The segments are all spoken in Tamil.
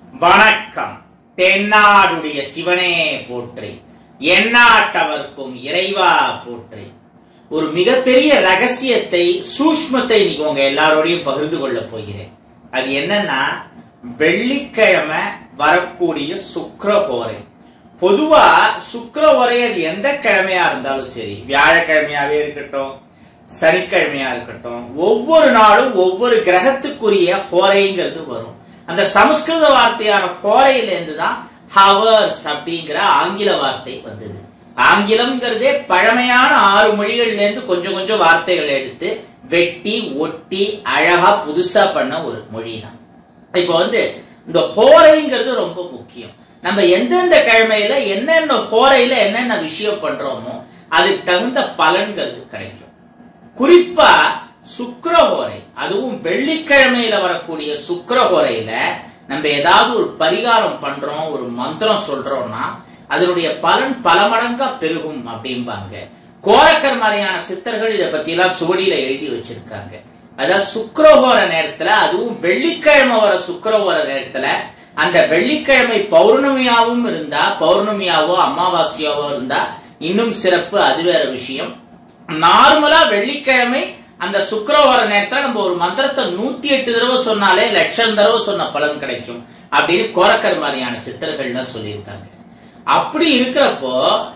வணக்கம். தென்னாடுடைய சிவனே போற்றி, எந்நாட்டவர்க்கும் இறைவா போற்றி. ஒரு மிகப்பெரிய ரகசியத்தை, சூஷ்மத்தை இன்னைக்கு உங்க எல்லாரோடையும் பகிர்ந்து கொள்ள போகிறேன். அது என்னன்னா, வெள்ளிக்கிழமை வரக்கூடிய சுக்கிரஹோரை. பொதுவா சுக்கிரஹோரை அது எந்த கிழமையா இருந்தாலும் சரி, வியாழக்கிழமையாவே இருக்கட்டும், சனிக்கிழமையா இருக்கட்டும், ஒவ்வொரு நாளும் ஒவ்வொரு கிரகத்துக்குரிய ஹோரைங்கிறது வரும். அந்த சமஸ்கிருத வார்த்தையான ஹோரையிலிருந்து தான் ஹவர்ஸ் அப்படிங்கிற ஆங்கில வார்த்தை வந்தது. ஆங்கிலம்ங்கிறதே பழமையான 6 மொழிகள்ல இருந்து கொஞ்சம் கொஞ்சம் வார்த்தைகள் எடுத்து வெட்டி ஒட்டி அழகா புதுசா பண்ண ஒரு மொழி தான். இப்ப இந்த ஹோரைங்கிறது ரொம்ப முக்கியம். நம்ம எந்தெந்த கிழமையில என்னென்ன ஹோரையில என்னென்ன விஷயம் பண்றோமோ அதுக்கு தகுந்த பலன்கிறது கிடைக்கும். குறிப்பா சுக்கிரஹோரை, அதுவும் வெள்ளிக்கிழமையில வரக்கூடிய சுக்கிரஹோரையில நம்ம ஏதாவது ஒரு பரிகாரம் பண்றோம், ஒரு மந்திரம் சொல்றோம்னா அதனுடைய பலன் பல மடங்கா பெருகும் அப்படிம்பாங்க. கோரக்கர் மாதிரியான சித்தர்கள் இதை பத்தி எல்லாம் சுவடியில எழுதி வச்சிருக்காங்க. அதாவது சுக்கிரஹோர நேரத்துல, அதுவும் வெள்ளிக்கிழமை வர சுக்கிரஹோர நேரத்துல, அந்த வெள்ளிக்கிழமை பௌர்ணமியாவும் இருந்தா, பௌர்ணமியாவோ அமாவாசையாவோ இருந்தா இன்னும் சிறப்பு, அது வேற விஷயம். நார்மலா வெள்ளிக்கிழமை அந்த சுக்கிரஹோர நேரத்துல நம்ம ஒரு மந்திரத்தை 108 தடவை சொன்னாலே லட்சம் தடவை சொன்ன பலன் கிடைக்கும் அப்படின்னு கோரக்கர் மாதிரியான சித்தர்கள் சொல்லியிருக்காங்க. அப்படி இருக்கிறப்போ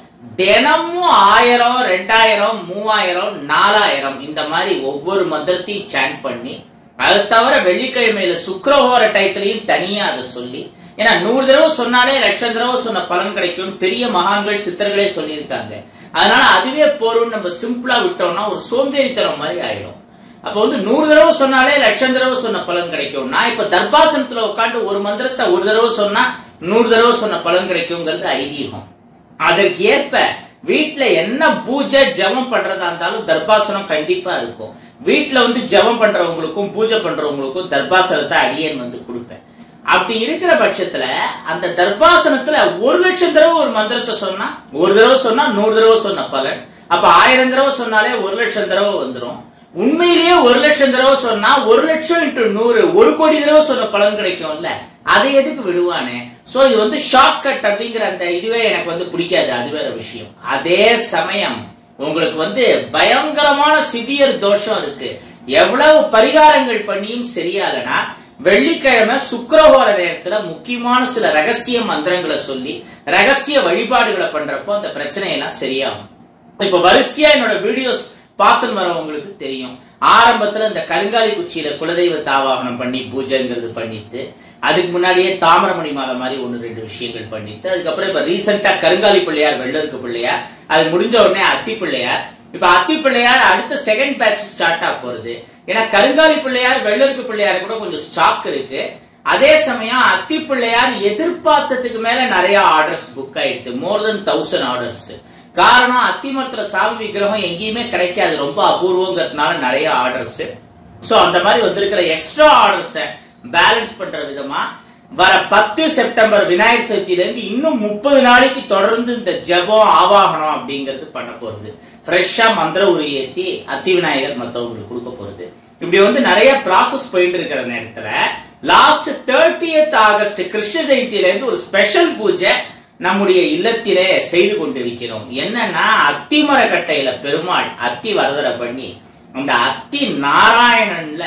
தினமும் 1000, 2000, 3000, 4000 இந்த மாதிரி ஒவ்வொரு மந்திரத்தையும் சாண்ட் பண்ணி, அது தவிர வெள்ளிக்கிழமையில சுக்கிரஹோர டயத்திலையும் தனியா அதை சொல்லி, ஏன்னா 100 தடவை சொன்னாலே லட்சம் தடவை சொன்ன பலன் கிடைக்கும் பெரிய மகான்கள் சித்தர்களே சொல்லியிருக்காங்க. அதனால அதுவே போரும் நம்ம சிம்பிளா விட்டோம்னா ஒரு சோம்பேறித்தனம் மாதிரி ஆயிடும். அப்ப 100 தடவை சொன்னாலே லட்சம் தடவை சொன்ன பலன் கிடைக்கும்னா, இப்ப தர்பாசனத்துல உட்காந்து ஒரு மந்திரத்தை ஒரு தடவை சொன்னா 100 தடவை சொன்ன பலன் கிடைக்கும்ங்கிறது ஐதீகம். அதற்கு ஏற்ப வீட்டுல என்ன பூஜை ஜபம் பண்றதா இருந்தாலும் தர்பாசனம் கண்டிப்பா இருக்கும். வீட்டுல ஜபம் பண்றவங்களுக்கும் பூஜை பண்றவங்களுக்கும் தர்பாசனத்தை அடியேன் கொடுப்பேன். அப்படி இருக்கிற பட்சத்துல அந்த தர்பாசனத்துல 1,00,000 தடவை ஒரு மந்திரத்தை சொன்னா, ஒரு தடவை சொன்னா 100 தடவை சொன்ன பலன். அப்ப 1000 தடவை சொன்னாலே 1,00,000 தடவை வந்துடும். உண்மையிலேயே 1,00,000 தடவை சொன்னா 1,00,000 × 100 1 கோடி தடவை சொன்ன பலன் கிடைக்கும்ல. அதை எதுக்கு விடுவானே? சோ இது ஷார்ட் கட் அப்படிங்கிற அந்த இதுவே எனக்கு பிடிக்காது, அது வேற விஷயம். அதே சமயம் உங்களுக்கு பயங்கரமான சிவியர் தோஷம் இருக்கு. எவ்வளவு பரிகாரங்கள் பண்ணியும் சரியாகனா, வெள்ளிக்கிழமை சுக்கிரஹோர நேரத்துல முக்கியமான சில ரகசிய மந்திரங்களை சொல்லி ரகசிய வழிபாடுகளை பண்றப்போ அந்த பிரச்சனையெல்லாம் சரியாகும். இப்ப வரிசையா என்னோட வீடியோஸ் பார்த்துன்னு வரவங்களுக்கு தெரியும். ஆரம்பத்துல இந்த கருங்காலி குச்சியில குலதெய்வ தாவாகனம் பண்ணி பூஜைங்கிறது பண்ணிட்டு, அதுக்கு முன்னாடியே தாமிரமணி மாலை மாதிரி 1-2 விஷயங்கள் பண்ணிட்டு, அதுக்கப்புறம் இப்ப ரீசெண்டா கருங்காலி பிள்ளையார், வெள்ளருக்கு பிள்ளையார், அது முடிஞ்ச உடனே அத்தி பிள்ளையார். இப்ப அத்தி பிள்ளையார் அடுத்த செகண்ட் பேட்ச் ஸ்டார்ட் ஆக போறது. ஏன்னா கருங்காலி பிள்ளையார், வெள்ளருக்கு பிள்ளையார் கூட கொஞ்சம் ஸ்டாக் இருக்கு. அதே சமயம் அத்தி பிள்ளையார் எதிர்பார்த்ததுக்கு மேல நிறைய ஆர்டர்ஸ் புக் ஆயிடுது, மோர் தென் 1000 ஆர்டர்ஸ். காரணம், அத்தி மரத்துல சாமி விக்கிரகம் எங்கேயுமே கிடைக்காது, ரொம்ப அபூர்வங்கிறதுனால நிறைய ஆர்டர்ஸ். சோ அந்த மாதிரி வந்திருக்கிற எக்ஸ்ட்ரா ஆர்டர்ஸ் பேலன்ஸ் பண்ற விதமா வர 10 செப்டம்பர் விநாயகர் சதுர்த்தியில இருந்து இன்னும் 30 நாளைக்கு தொடர்ந்து இந்த ஜபம் ஆவாகனம் அப்படிங்கிறது பண்ண போறது. ஃப்ரெஷ்ஷா மந்திர உரி ஏத்தி அத்தி விநாயகர் மத்தவங்களுக்கு கொடுக்க போறது. இப்படி நிறைய ப்ராசஸ் போயிட்டு இருக்கிற நேரத்துல லாஸ்ட் 30th ஆகஸ்ட் கிருஷ்ண ஜெயந்தியில இருந்து ஒரு ஸ்பெஷல் பூஜை நம்முடைய இல்லத்திலே செய்து கொண்டிருக்கிறோம். என்னன்னா, அத்திமர கட்டையில பெருமாள் அத்தி வரதரை பண்ணி அந்த அத்தி நாராயணன்ல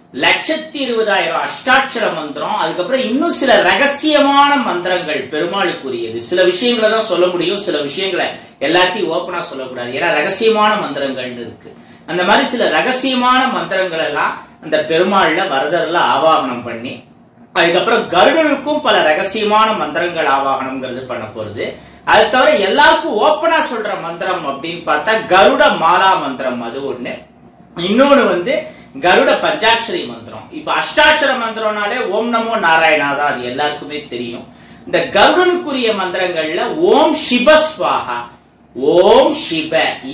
1,20,000 அஷ்டாட்சர மந்திரம், அதுக்கப்புறம் இன்னும் சில ரகசியமான மந்திரங்கள் பெருமாளுக்குரியது. சில விஷயங்களை தான் சொல்ல முடியும், சில விஷயங்களை எல்லாத்தையும் ஓப்பனா சொல்லக்கூடாது, ஏன்னா ரகசியமான மந்திரங்கள் இருக்கு. அந்த மாதிரி சில ரகசியமான மந்திரங்கள் எல்லாம் அந்த பெருமாள்ல வரதர்ல ஆவாகனம் பண்ணி, அதுக்கப்புறம் கருடனுக்கும் பல ரகசியமான மந்திரங்கள் ஆவாகனம்ங்கிறது பண்ண போறது. அது தவிர எல்லாருக்கும் ஓப்பனா சொல்ற மந்திரம் அப்படின்னு பார்த்தா கருட மாலா மந்திரம், அது ஒண்ணு. இன்னொன்னு கருட பஞ்சாட்சரி மந்திரம். இப்ப அஷ்டாட்சர மந்திரம்னாலே ஓம் நமோ நாராயணா தான், அது எல்லாருக்குமே தெரியும். இந்த கருடனுக்குரிய மந்திரங்கள்ல ஓம் சிவஸ்வாஹா, ஓம் சிவ,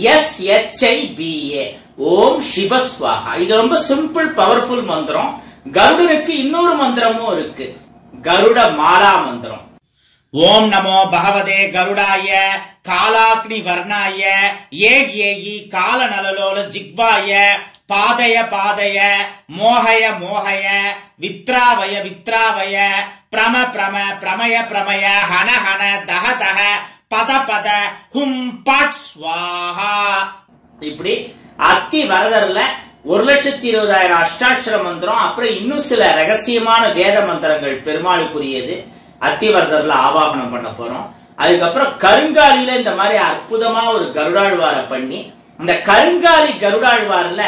SHIBA, ஓம் சிவஸ்வாஹா. இது ரொம்ப சிம்பிள் பவர்ஃபுல் மந்திரம். கருடனுக்கு இன்னொரு மந்திரமும் இருக்கு, கருட மாலா மந்திரம். ஓம் நமோ பகவதே கருடாய காலாக்னி வர்ணாய ஏகி கால நலலோல ஜிக்வாய பாதய பாதய மோகய மோகய வித்ராவய வித்ராவய பிரம பிரம பிரமய பிரமய ஹன ஹன தஹ தஹ பத பத ஹும் பட் ஸ்வாஹா. இப்படி அத்தி வரதர்ல 1,20,000 அஷ்டாட்சர மந்திரம், அப்புறம் இன்னும் சில ரகசியமான வேத மந்திரங்கள் பெருமாளுக்குரியது அத்திவரதர்ல ஆவாகனம் பண்ண போறோம். அதுக்கப்புறம் கருங்காலில இந்த மாதிரி அற்புதமா ஒரு கருடாழ்வார பண்ணி, இந்த கருங்காலி கருடாழ்வார்ல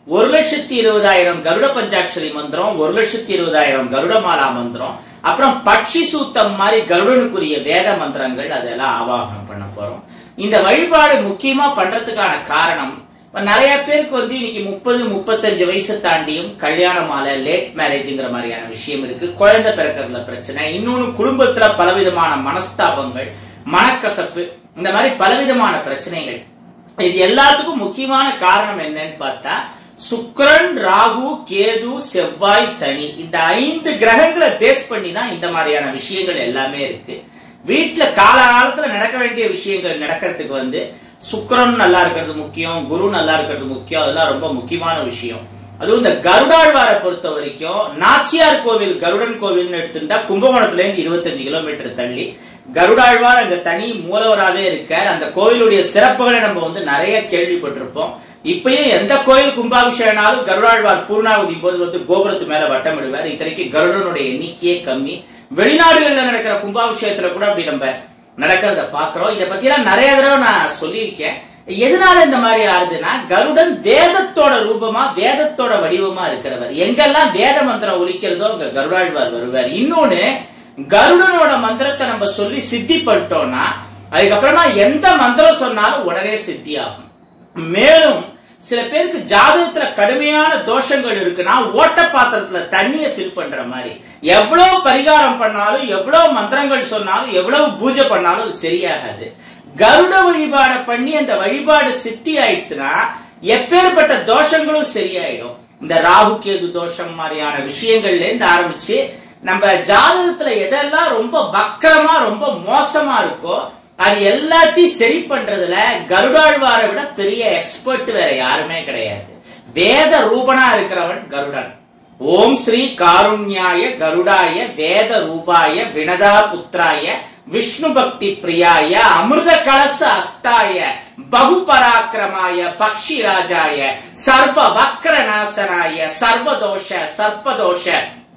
1,20,000 கருட பஞ்சாட்சரி மந்திரம், 1,20,000 கருடமாலா மந்திரம், அப்புறம் பட்சி சூத்தம் மாதிரி கருடனுக்குரிய வேத மந்திரங்கள் அதெல்லாம் ஆவாகனம் பண்ண போறோம். இந்த வழிபாடு முக்கியமா பண்றதுக்கான காரணம், நிறைய பேருக்கு இன்னைக்கு 30-35 வயசு தாண்டியும் கல்யாணமால லேட் மேரேஜ்ங்கிற மாதிரியான விஷயம் இருக்கு. குழந்தை பிறக்கிறதுல பிரச்சனை, இன்னொன்னு குடும்பத்துல பலவிதமான மனஸ்தாபங்கள், மனக்கசப்பு, இந்த மாதிரி பலவிதமான பிரச்சனைகள். இது எல்லாத்துக்கும் முக்கியமான காரணம் என்னன்னு பார்த்தா, சுக்கிரன், ராகு, கேது, செவ்வாய், சனி, இந்த 5 கிரகங்களை பேஸ் பண்ணி தான் இந்த மாதிரியான விஷயங்கள் எல்லாமே இருக்கு. வீட்டுல காலகாலத்துல நடக்க வேண்டிய விஷயங்கள் நடக்கிறதுக்கு சுக்கிரன் நல்லா இருக்கிறது முக்கியம், குரு நல்லா இருக்கிறது முக்கியம். அதெல்லாம் ரொம்ப முக்கியமான விஷயம். அதுவும் இந்த கருடாழ்வாரை பொறுத்த வரைக்கும் நாச்சியார் கோவில் கருடன் கோவில் எடுத்துட்டா கும்பகோணத்துல இருந்து 25 கிலோமீட்டர் தள்ளி கருடாழ்வார் அங்க தனி மூலவராகவே இருக்கார். அந்த கோவிலுடைய சிறப்புகளை நம்ம நிறைய கேள்விப்பட்டிருப்போம். இப்பயும் எந்த கோயில் கும்பாபிஷேகனாலும் கருடாழ்வார் பூர்ணாவதி போது கோபுரத்து மேல வட்டமிடுவார். இத்தனைக்கு கருடனுடைய எண்ணிக்கையே கம்மி. வெளிநாடுகள்ல நடக்கிற கும்பாபிஷேகத்துல கூட அப்படி நம்ம நடக்கிறத பாக்குறோம். இதை பத்தி எல்லாம் நிறைய தடவை நான் சொல்லியிருக்கேன். எதனால இந்த மாதிரி ஆறுதுன்னா, கருடன் வேதத்தோட ரூபமா, வேதத்தோட வடிவமா இருக்கிறவர். எங்கெல்லாம் வேத மந்திரம் ஒலிக்கிறதோ அங்க கருடாழ்வார் வருவார். இன்னொன்னு, கருடனோட மந்திரத்தை நம்ம சொல்லி சித்தி பண்ணிட்டோம்னா அதுக்கப்புறமா எந்த மந்திரம் சொன்னாலும் உடனே சித்தி ஆகும். மேலும் சில பேருக்கு ஜாதகத்துல கடுமையான தோஷங்கள் இருக்குன்னா, ஓட்ட பாத்திரத்துல தண்ணியை ஃபில் பண்ற மாதிரி எவ்வளவு பரிகாரம் பண்ணாலும், எவ்வளவு மந்திரங்கள் சொன்னாலும், எவ்வளவு பூஜை பண்ணாலும் அது சரியாகாது. கருட வழிபாடு பண்ணி அந்த வழிபாடு சித்தி ஆயிடுச்சுன்னா எப்பேற்பட்ட தோஷங்களும் சரியாயிடும். இந்த ராகு கேது தோஷம் மாதிரியான விஷயங்கள்ல இருந்து ஆரம்பிச்சு நம்ம ஜாதகத்துல எதெல்லாம் ரொம்ப வக்கரமா ரொம்ப மோசமா இருக்கோ அது எல்லாத்தையும் சரி பண்றதுல கருடாழ்வாரை விட பெரிய எக்ஸ்பர்ட் வேற யாருமே கிடையாது. வேத ரூபனா இருக்கிறவன் கருடன். ஓம் ஸ்ரீ காருண்யாய கருடாய வேத ரூபாய வினதா புத்திராய விஷ்ணு பக்தி பிரியாய அமிர்த கலச அஸ்தாய பகு பராக்கிரமாய பக்ஷி ராஜாய சர்வ வக்ர நாசனாய சர்வதோஷ சர்ப்பதோஷ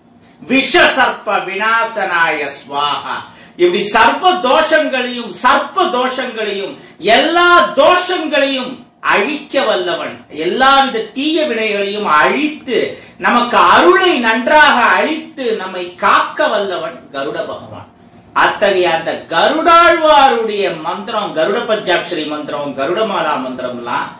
விஷ சர்ப்ப விநாசனாய ஸ்வாஹா. இப்படி சர்வ தோஷங்களையும் சர்ப்ப தோஷங்களையும் எல்லா தோஷங்களையும் அழிக்க வல்லவன், எல்லாவித தீய வினைகளையும் அழித்து நமக்கு அருளை நன்றாக அழித்து நம்மை காக்க வல்லவன் கருட பகவான். அத்தகைய அந்த கருடாழ்வாருடைய மந்திரம், கருட பஞ்சாட்சரி மந்திரம், கருடமாலா மந்திரம் எல்லாம்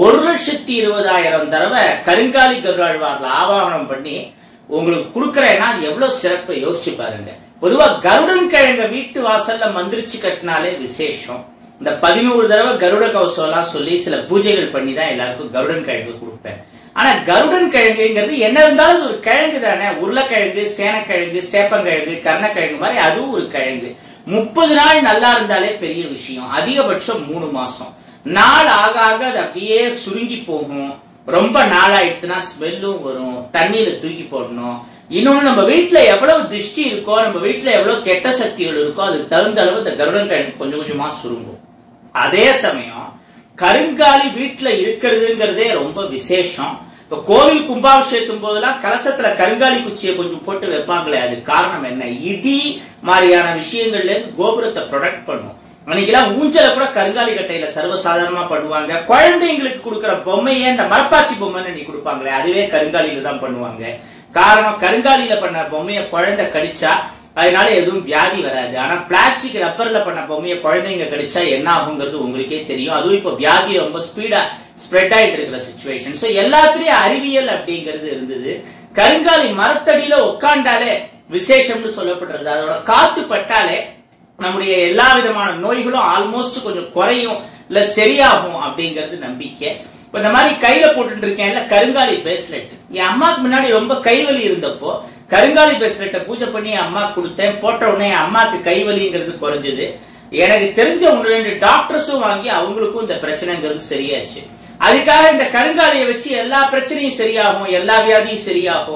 1,20,000 தடவை கருங்காலி கருடாழ்வார்ல ஆவாகனம் பண்ணி உங்களுக்கு கொடுக்கறேன்னா அது எவ்வளவு சிறப்பை யோசிச்சு பாருங்க. பொதுவா கருடன் கிழங்க வீட்டு வாசல்ல மந்திரிச்சு கட்டினாலே விசேஷம். இந்த 11 தடவை கருட கவசம் எல்லாம் சொல்லி சில பூஜைகள் பண்ணி தான் எல்லாருக்கும் கருடன் கிழங்கு கொடுப்பேன். ஆனா கருடன் கிழங்குங்கிறது என்ன இருந்தாலும் ஒரு கிழங்கு தானே. உருளைக்கிழங்கு, சேனக்கிழங்கு, சேப்பங்கிழங்கு, கர்ணக்கிழங்கு மாதிரி அதுவும் ஒரு கிழங்கு. 30 நாள் நல்லா இருந்தாலே பெரிய விஷயம். அதிகபட்சம் 3 மாசம். நாள் ஆக ஆக அது அப்படியே சுருங்கி போகும். ரொம்ப நாளாயிடுச்சுன்னா ஸ்மெல்லும் வரும். தண்ணியில தூக்கி போடணும். இன்னொன்னு, நம்ம வீட்டுல எவ்வளவு திருஷ்டி இருக்கோ, நம்ம வீட்டுல எவ்வளவு கெட்ட சக்திகள் இருக்கோ அதுக்கு தகுந்த அளவு இந்த கருடன் கிழங்கு கொஞ்சம் கொஞ்சமா சுருங்கும். அதே சமயம் கருங்காலி வீட்டுல இருக்கிறதுங்கிறதே ரொம்ப விசேஷம். இப்ப கோவில் கும்பாபிஷேகத்தும் போதெல்லாம் கலசத்துல கருங்காலி குச்சியை கொஞ்சம் போட்டு வைப்பாங்களே, அது காரணம் என்ன? இடி மாதிரியான விஷயங்கள்ல இருந்து கோபுரத்தை ப்ரொடெக்ட் பண்ணும். அன்னைக்கெல்லாம் ஊஞ்சல கூட கருங்காலி கட்டையில சர்வசாதாரணமா பண்ணுவாங்க. குழந்தைங்களுக்கு கொடுக்கிற பொம்மையே இந்த மரப்பாச்சி பொம்மைன்னு நீ கொடுப்பாங்களே, அதுவே கருங்காலியில தான் பண்ணுவாங்க. காரணம், கருங்காலியில பண்ண பொம்மைய குழந்தை கடிச்சா அதனால எதுவும் வியாதி வராது. ஆனா பிளாஸ்டிக் ரப்பர்ல பண்ண பொம்மைய குழந்தைங்க கடிச்சா என்ன ஆகுங்கிறது உங்களுக்கே தெரியும். அதுவும் இப்ப வியாதி ரொம்ப ஸ்பீடா ஸ்ப்ரெட் ஆயிட்டு இருக்கிற சிச்சுவேஷன். சோ எல்லாத்திலயும் அறிவியல் அப்படிங்கிறது இருந்தது. கருங்காலி மரத்தடியில உட்காண்டாலே விசேஷம்னு சொல்லப்படுறது. அதோட காத்து பட்டாலே நம்முடைய எல்லா விதமான நோய்களும் ஆல்மோஸ்ட் கொஞ்சம் குறையும், இல்ல சரியாகும் அப்படிங்கிறது நம்பிக்கை. இப்ப இந்த மாதிரி கையில போட்டு இருக்கேன்ல கருங்காலி பிரேஸ்லெட், என் அம்மாக்கு முன்னாடி ரொம்ப கைவலி இருந்தப்போ கருங்காலி பிரேஸ்லெட்டை பூஜை பண்ணி என் அம்மா கொடுத்தேன். போட்ட உடனே என் அம்மாக்கு கைவலிங்கிறது குறைஞ்சது. எனக்கு தெரிஞ்ச 1-2 டாக்டர்ஸும் வாங்கி அவங்களுக்கும் இந்த பிரச்சனைங்கிறது சரியாச்சு. அதுக்காக இந்த கருங்காலியை வச்சு எல்லா பிரச்சனையும் சரியாகும், எல்லா வியாதியும் சரியாகும்,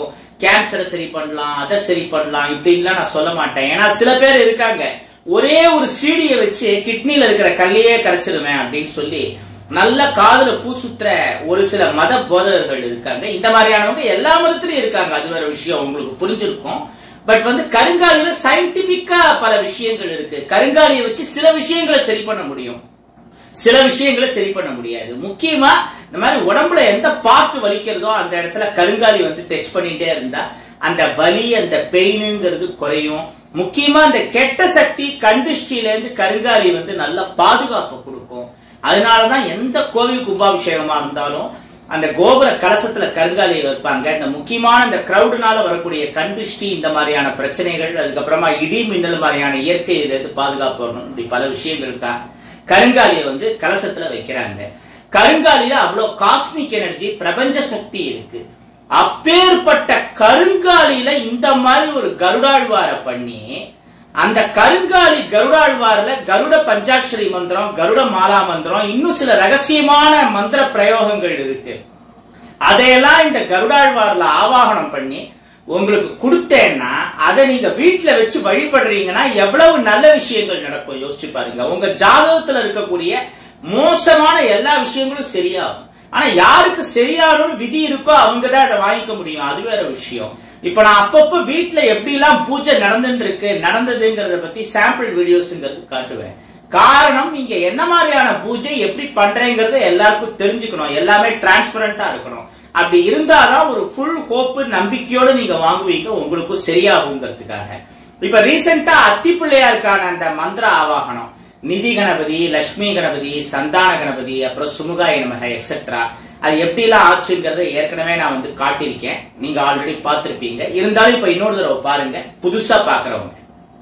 கேன்சரை சரி பண்ணலாம், அதை சரி பண்ணலாம் இப்படின்லாம் நான் சொல்ல மாட்டேன். ஏன்னா சில பேர் இருக்காங்க, ஒரே ஒரு சீடியை வச்சு கிட்னில இருக்கிற கல்லையே கரைச்சிருவேன் அப்படின்னு சொல்லி நல்ல காதுல பூசுத்துற ஒரு சில மத போதகர்கள் இருக்காங்க. இந்த மாதிரியானவங்க எல்லா மதத்திலயும் இருக்காங்க, அது வேற விஷயம், உங்களுக்கு புரிஞ்சிருக்கும். பட் கருங்காலியில சயின்டிபிக்கா பல விஷயங்கள் இருக்கு. கருங்காலியை வச்சு சில விஷயங்களை சரி பண்ண முடியும், சில விஷயங்களை சரி பண்ண முடியாது. முக்கியமா இந்த மாதிரி உடம்புல எந்த பார்ட் வலிக்கிறதோ அந்த இடத்துல கருங்காலி டச் பண்ணிட்டே இருந்தா அந்த வலி, அந்த பெயினுங்கிறது குறையும். முக்கியமா அந்த கெட்ட சக்தி, கண்திஷ்டியில இருந்து கருங்காலி நல்ல பாதுகாப்பு கொடுக்கும். அதனாலதான் எந்த கோவில் கும்பாபிஷேகமா இருந்தாலும் அந்த கோபுர கலசத்துல கருங்காலியை வைப்பாங்க. இந்த முக்கியமான இந்த கிரௌடுனால வரக்கூடிய கண்திஷ்டி, இந்த மாதிரியான பிரச்சனைகள், அதுக்கப்புறமா இடி மின்னல் மாதிரியான இயற்கை இருந்து பாதுகாப்பு வரணும். இப்படி பல விஷயங்களுக்கா கருங்காலியை கலசத்துல வைக்கிறாங்க. கருங்காலியில அவ்வளவு காஸ்மிக் எனர்ஜி, பிரபஞ்ச சக்தி இருக்கு. அப்பேற்பட்ட கருங்காலியில இந்த மாதிரி ஒரு கருடாழ்வார பண்ணி, அந்த கருங்காலி கருடாழ்வார்ல கருட பஞ்சாட்சரி மந்திரம், கருட மாலா மந்திரம், இன்னும் சில ரகசியமான மந்திர பிரயோகங்கள் இருக்கு. அதையெல்லாம் இந்த கருடாழ்வார்ல ஆவாகனம் பண்ணி உங்களுக்கு கொடுத்தேன்னா அதை நீங்க வீட்டுல வச்சு வழிபடுறீங்கன்னா எவ்வளவு நல்ல விஷயங்கள் நடக்கும் யோசிச்சு பாருங்க. உங்க ஜாதகத்துல இருக்கக்கூடிய மோசமான எல்லா விஷயங்களும் சரியாகும். ஆனா யாருக்கு சரியானு விதி இருக்கோ அவங்க தான் அதை வாங்கிக்க முடியும், அது வேற விஷயம். இப்ப நான் அப்பப்ப வீட்டுல எப்படி எல்லாம் பூஜை நடந்ததுங்கிறத பத்தி சாம்பிள் வீடியோஸ்ங்கிறது காட்டுவேன். காரணம், இங்க என்ன மாதிரியான பூஜை எப்படி பண்றேங்கிறத எல்லாருக்கும் தெரிஞ்சுக்கணும், எல்லாமே டிரான்ஸ்பரண்டா இருக்கணும். அப்படி இருந்தாதான் ஒரு ஃபுல் ஹோப், நம்பிக்கையோட நீங்க வாங்குவீங்க, உங்களுக்கும் சரியாகுங்கிறதுக்காக. இப்ப ரீசெண்டா அத்தி பிள்ளையாருக்கான அந்த மந்திர ஆவாகனம், நிதி கணபதி, லட்சுமி கணபதி, சந்தான கணபதி, அப்புறம் சுமுகாய நமக எக்ஸெட்ரா, அது எப்படி எல்லாம் ஆச்சுங்கிறத ஏற்கனவே நான் காட்டியிருக்கேன், நீங்க ஆல்ரெடி பார்த்திருப்பீங்க. இருந்தாலும் இப்ப இன்னொரு தடவை பாருங்க, புதுசா பாக்குறவங்க.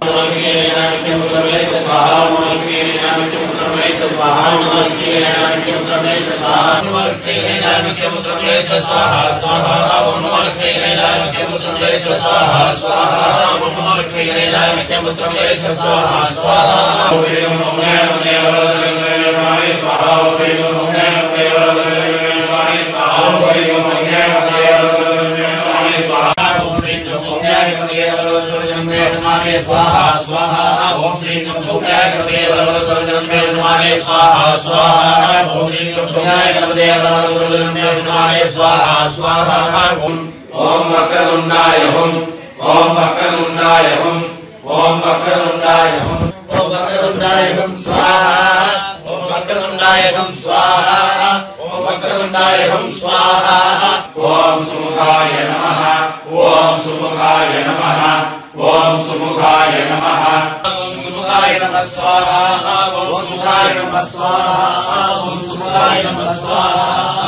ओम वक्रतुंडाय हुम, ओम वक्रतुंडाय हुम, ओम वक्रतुंडाय हुम, ओम वक्रतुंडाय हुम स्वाहा, ओम वक्रतुंडाय हुम स्वाहा, ओम वक्रतुंडाय हुम स्वाहा, ओम सुमुखाय नमः, ओम सुमुखाय नमः, ओम सुमुखाय नमः, ओम सुमुखाय नमः स्वाहा, ओम सुमुखाय नमः स्वाहा, ओम सुमुखाय नमः स्वाहा.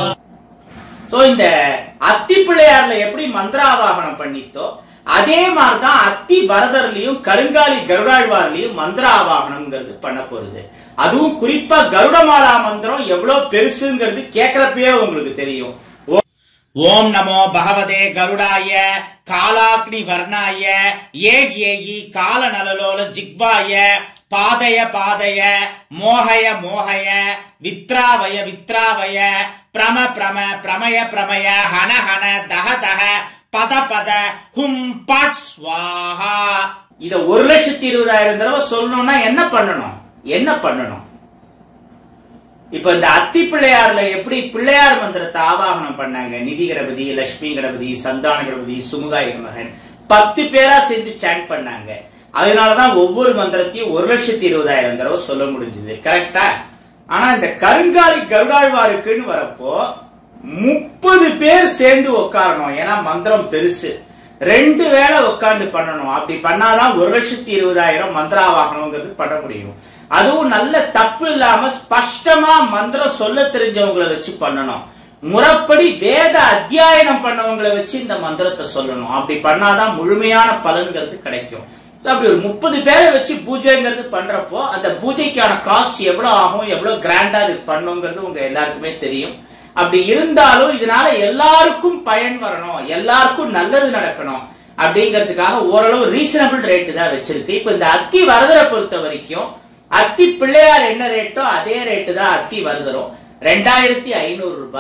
சோ இந்த அத்தி பிள்ளையார்ல எப்படி மந்திராவாகனம் பண்ணித்தோ அதே மாதிரிதான் அத்தி வரதர்லயும் கருங்காலி கருடாழ்வார்லயும் மந்திராவாகனம்ங்கிறது பண்ண போறது. அதுவும் குறிப்பா கருடமாலா மந்திரம் எவ்வளவு பெருசுங்கிறது கேட்கறப்பயே உங்களுக்கு தெரியும். ஓம் நமோ பகவதே கருடாய காலாக்னி வர்ணாய ஏக் ஏகி கால நலலோல ஜிக்வாய பாதய பாதய மோகய மோகய வித்ராவய வித்ராவய பிரம பிரம பிரமய பிரமய ஹன ஹன தக தக பத பத ஹும் பட் ஸ்வாஹா. இத 1,20,000 தடவை சொல்லணும்னா என்ன பண்ணணும்? இப்ப இந்த அத்தி பிள்ளையார்ல எப்படி பிள்ளையார் மந்திரத்தை ஆவாகனம் பண்ணாங்க, நிதி கணபதி, லட்சுமி கணபதி, சந்தான கணபதி, சுமுகாய நமக 10 பேரா சேர்ந்து சாண்ட் பண்ணாங்க. அதனாலதான் ஒவ்வொரு மந்திரத்தையும் 1,20,000 தடவை சொல்ல முடிஞ்சது, கரெக்டா? ஆனா இந்த கருங்காலி கருடாழ்வாருக்குன்னு வரப்போ 30 பேர் சேர்ந்து உட்காரணும். ஏன்னா மந்திரம் பெருசு, 2 வேளை உட்கார்ந்து பண்ணணும். அப்படி பண்ணாதான் 1,20,000 மந்திராவாகனம்ங்கிறது பண்ண முடியும். அதுவும் நல்ல தப்பு இல்லாம ஸ்பஷ்டமா மந்திரம் சொல்ல தெரிஞ்சவங்களை வச்சு பண்ணணும். முறைப்படி வேத அத்தியாயனம் பண்ணவங்களை வச்சு இந்த மந்திரத்தை சொல்லணும். அப்படி பண்ணாதான் முழுமையான பலன்கிறது கிடைக்கும். அப்படி ஒரு 30 பேரை வச்சு பூஜைங்கிறது பண்றப்போ அந்த பூஜைக்கான காஸ்ட் எவ்வளவு ஆகும், எவ்வளவு கிராண்டா இது பண்ணுங்கிறது உங்க எல்லாருக்குமே தெரியும். அப்படி இருந்தாலும் இதனால எல்லாருக்கும் பயன் வரணும், எல்லாருக்கும் நல்லது நடக்கணும் அப்படிங்கிறதுக்காக ஓரளவு ரீசனபிள் ரேட்டு தான் வச்சிருக்கு. இப்ப இந்த அத்தி வரதரை பொறுத்த வரைக்கும் அத்தி பிள்ளையார் என்ன ரேட்டோ அதே ரேட்டு தான் அத்தி வரதரும். 2,500 ரூபாய்.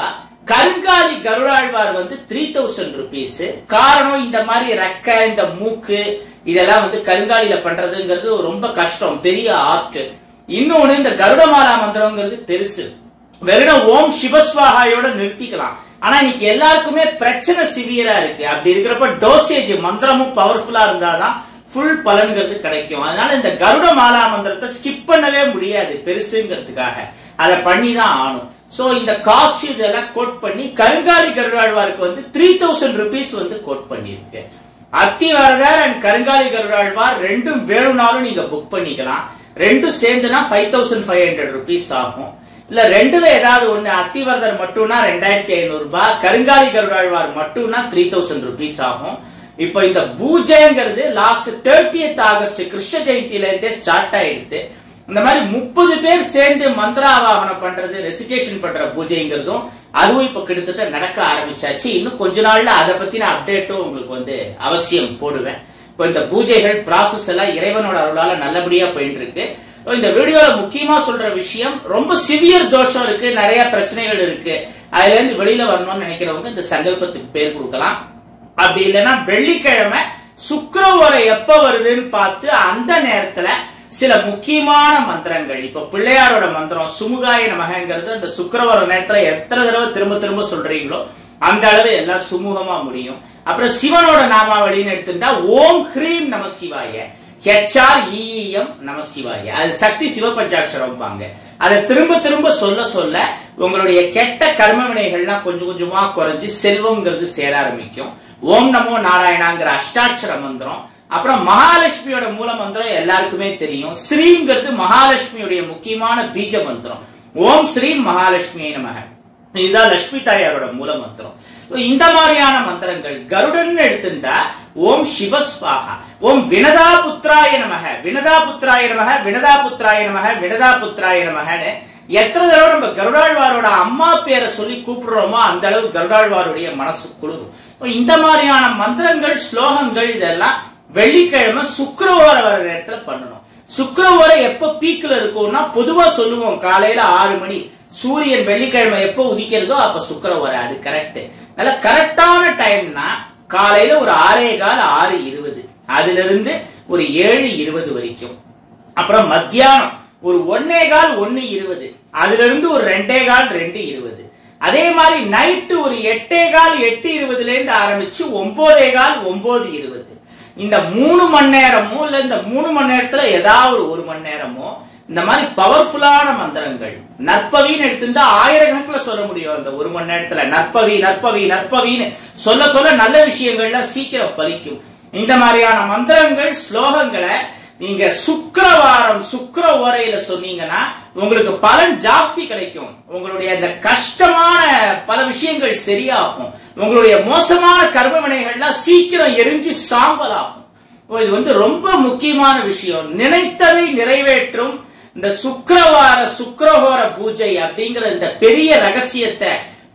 கருங்காலி கருடாழ்வார் 3000 rupees. காரணம் இந்த மாதிரி ரெக்க, இந்த மூக்கு இதெல்லாம் கருங்காலில பண்றதுங்கிறது ரொம்ப கஷ்டம், பெரிய ஆர்ட். இன்னொன்னு இந்த கருடமாலா மந்திரம்ங்கிறது பெருசு. வெறும் ஓம் சிவஸ்வாகாயோட நிறுத்திக்கலாம். ஆனா இன்னைக்கு எல்லாருக்குமே பிரச்சனை சிவியரா இருக்கு. அப்படி இருக்கிறப்ப டோசேஜ் மந்திரமும் பவர்ஃபுல்லா இருந்தாதான் ஃபுல் பலன்கிறது கிடைக்கும். அதனால இந்த கருட மாலா மந்திரத்தை ஸ்கிப் பண்ணவே முடியாது பெருசுங்கிறதுக்காக. அதை பண்ணி தான் ஆகணும். சோ இந்த காஸ்ட் இதெல்லாம் கோட் பண்ணி கருங்காலி கருடாழ்வாருக்கு 3000 rupees கோட் பண்ணிருக்கு. அத்திவரதர் அண்ட் கருங்காலி கருடாழ்வார் ரெண்டும் வேணும்னாலும் நீங்க புக் பண்ணிக்கலாம். ரெண்டும் சேர்ந்துனா 5500 rupees ஆகும். இல்ல ரெண்டுல ஏதாவது ஒண்ணு, அத்திவரதர் மட்டும்னா 2500 ரூபாய், கருங்காலி கருடாழ்வார் மட்டும்னா 3000 rupees ஆகும். இப்ப இந்த பூஜைங்கிறது லாஸ்ட் 30th August கிருஷ்ண ஜெயந்தில இருந்தே ஸ்டார்ட் ஆயிடுது. இந்த மாதிரி 30 பேர் சேர்ந்து மந்திராவாகனம் பண்றது, ரெசிடேஷன் பண்ற பூஜைங்கிறதும் அதுவும் இப்ப கிட்டத்தட்ட நடக்க ஆரம்பிச்சாச்சு. இன்னும் கொஞ்ச நாள்ல அதை பத்தின அப்டேட்டும் உங்களுக்கு அவசியம் போடுவேன். இப்ப இந்த பூஜைகள் ப்ராசஸ் எல்லாம் இறைவனோட அருளால நல்லபடியா போயிட்டு இருக்கு. இந்த வீடியோல முக்கியமா சொல்ற விஷயம், ரொம்ப சிவியர் தோஷம் இருக்கு, நிறைய பிரச்சனைகள் இருக்கு. அதுல இருந்து வெளியில வரணும்னு நினைக்கிறவங்க இந்த சங்கல்பத்துக்கு பேர் கொடுக்கலாம். அப்படி இல்லைன்னா வெள்ளிக்கிழமை சுக்கிரவார எப்ப வருதுன்னு பார்த்து அந்த நேரத்துல சில முக்கியமான மந்திரங்கள், இப்ப பிள்ளையாரோட மந்திரம் சுமுகாய நமகங்கிறது அந்த சுக்கிரவார நேரத்துல எத்தனை தடவை திரும்ப திரும்ப சொல்றீங்களோ அந்த அளவு எல்லாம் சுமூகமா முடியும். அப்புறம் சிவனோட நாமாவளின்னு எடுத்துட்டா ஓம் ஹ்ரீம் நம சிவாய, HREEM நம சிவாய, அது சக்தி சிவபஞ்சாட்சரம். அதை திரும்ப திரும்ப சொல்ல சொல்ல உங்களுடைய கெட்ட கர்ம வினைகள்லாம் கொஞ்சம் கொஞ்சமா குறைஞ்சு செல்வம்ங்கிறது சேர ஆரம்பிக்கும். ஓம் நமோ நாராயணாங்கிற அஷ்டாட்சர மந்திரம், அப்புறம் மகாலட்சுமியோட மூல மந்திரம் எல்லாருக்குமே தெரியும். ஸ்ரீங்கிறது மகாலட்சுமியுடைய முக்கியமான பீஜ மந்திரம். ஓம் ஸ்ரீம் மகாலட்சுமி நமக, இதுதான் லட்சுமி தாயாரோட மூல மந்திரம். இந்த மாதிரியான மந்திரங்கள் கருடன் எடுத்துட்டா ஓம் சிவஸ்வாகா, ஓம் வினதா புத்திராய நமக, வினதா புத்திராய நமக, வினதா புத்திராய நமக, வினதா புத்திராய நமகன்னு எத்தனை தடவை நம்ம கருடாழ்வாரோட அம்மா பேரை சொல்லி கூப்பிடுறோமோ அந்த அளவு கருடாழ்வாருடைய மனசு குளிரும். இந்த மாதிரியான மந்திரங்கள், ஸ்லோகங்கள் இதெல்லாம் வெள்ளிக்கிழமை சுக்கிரவார வர நேரத்துல பண்ணணும். சுக்கிரவாரம் எப்ப பீக்ல இருக்கும்னா பொதுவா சொல்லுவோம் காலையில 6 மணி. சூரியன் வெள்ளிக்கிழமை எப்ப உதிக்கிறதோ அப்ப சுக்கிரவாரம், அது கரெக்ட். நல்ல கரெக்டான டைம்னா காலையில ஒரு 6:15 6:20, அதுல இருந்து ஒரு 7:20 வரைக்கும். அப்புறம் மத்தியானம் ஒரு 1:15 1:20, அதுல இருந்து ஒரு 2:15 2:20. அதே மாதிரி நைட்டு ஒரு 8:15 8:20 இருந்து ஆரம்பிச்சு 9:15 9:20. இந்த 3 மணி நேரமோ இல்ல இந்த 3 மணி நேரத்துல ஏதாவது ஒரு 1 மணி நேரமோ இந்த மாதிரி பவர்ஃபுல்லான மந்திரங்கள், நற்பவின்னு எடுத்துட்டா ஆயிரக்கணக்கில் சொல்ல முடியும். அந்த 1 மணி நேரத்துல நற்பவி நற்பவி நற்பவின்னு சொல்ல சொல்ல நல்ல விஷயங்கள்லாம் சீக்கிரம் பலிக்கும். இந்த மாதிரியான மந்திரங்கள், ஸ்லோகங்களை நீங்க சுக்கிரவாரம் சுக்கிர ஓரையில சொன்னீங்கன்னா உங்களுக்கு பலன் ஜாஸ்தி கிடைக்கும். உங்களுடைய அந்த கஷ்டமான பல விஷயங்கள் சரியாகும். உங்களுடைய மோசமான கர்ம வினைகள்லாம் சீக்கிரம் எரிஞ்சு சாம்பல் ஆகும். இது ரொம்ப முக்கியமான விஷயம். நினைத்ததை நிறைவேற்றும் இந்த சுக்கிரவார சுக்கிரஹோர பூஜை அப்படிங்கிற இந்த பெரிய ரகசியத்தை,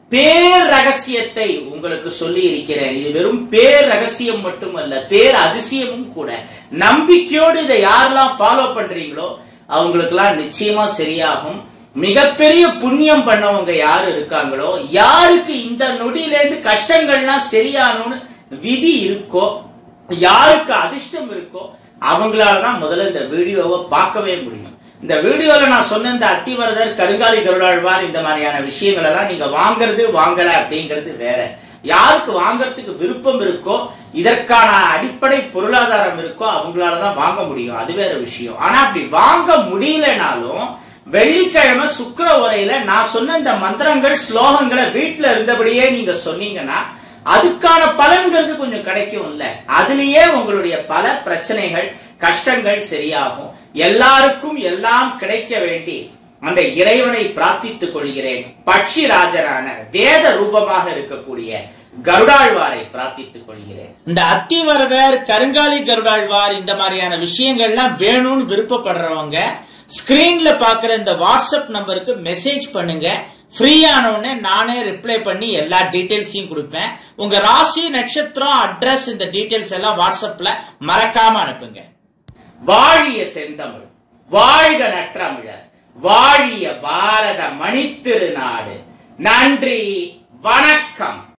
பேர் ரகசியத்தை உங்களுக்கு சொல்லி இருக்கிறேன். இது வெறும் பேர் ரகசியம் மட்டுமல்ல, பேர் அதிசயமும் கூட. நம்பிக்கையோடு இதை யாரெல்லாம் ஃபாலோ பண்றீங்களோ அவங்களுக்கெல்லாம் நிச்சயமா சரியாகும். மிகப்பெரிய புண்ணியம் பண்ணவங்க யாரு இருக்காங்களோ, யாருக்கு இந்த நொடியிலேருந்து கஷ்டங்கள்லாம் சரியானு விதி இருக்கோ, யாருக்கு அதிர்ஷ்டம் இருக்கோ அவங்களாலதான் முதல்ல இந்த வீடியோவை பார்க்கவே முடியும். இந்த வீடியோல நான் சொன்ன இந்த அத்திவரதர், கருங்காலி கருடாழ்வார் இந்த மாதிரியான விஷயங்கள் எல்லாம் நீங்க வாங்குறது வாங்கல அப்படிங்கிறது வேற. யாருக்கு வாங்கறதுக்கு விருப்பம் இருக்கோ, இதற்கான அடிப்படை பொருளாதாரம் இருக்கோ அவங்களாலதான் வாங்க முடியும், அது வேற விஷயம். ஆனா அப்படி வாங்க முடியலனாலும் வெள்ளிக்கிழமை சுக்கிர உரையில நான் சொன்ன இந்த மந்திரங்கள், ஸ்லோகங்களை வீட்டுல இருந்தபடியே நீங்க சொன்னீங்கன்னா அதுக்கான பலன்கிறது கொஞ்சம் கிடைக்கும் இல்ல. அதுலயே உங்களுடைய பல பிரச்சனைகள், கஷ்டங்கள் சரியாகும். எல்லாருக்கும் எல்லாம் கிடைக்க வேண்டி அந்த இறைவனை பிரார்த்தித்துக் கொள்கிறேன். பட்சி ராஜரான வேத ரூபமாக இருக்கக்கூடிய கருடாழ்வாரை பிரார்த்தித்துக் கொள்கிறேன். இந்த அத்திவரதர், கருங்காலி கருடாழ்வார் இந்த மாதிரியான விஷயங்கள்லாம் வேணும்னு விருப்பப்படுறவங்க ஸ்கிரீன்ல பாக்குற இந்த வாட்ஸ்அப் நம்பருக்கு மெசேஜ் பண்ணுங்க. ஃப்ரீயானவுடனே நானே ரிப்ளை பண்ணி எல்லா டீடைல்ஸையும் கொடுப்பேன். உங்க ராசி, நட்சத்திரம், அட்ரஸ் இந்த டீடைல்ஸ் எல்லாம் வாட்ஸ்அப்ல மறக்காம அனுப்புங்க. வாழிய செந்தமிழ், வாழ்க நற்றமிழர், வாழிய பாரத மணித்திருநாடு. நன்றி, வணக்கம்.